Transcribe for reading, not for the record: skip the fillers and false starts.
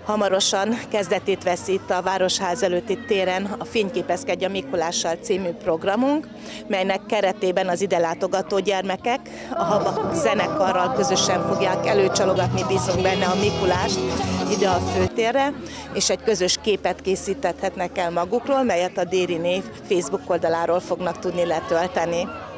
Hamarosan kezdetét veszi itt a Városház előtti téren a Fényképezkedj a Mikulással című programunk, melynek keretében az ide látogató gyermekek a Habak zenekarral közösen fogják előcsalogatni, bízunk benne, a Mikulást ide a főtérre, és egy közös képet készíthetnek el magukról, melyet a Déri név Facebook oldaláról fognak tudni letölteni.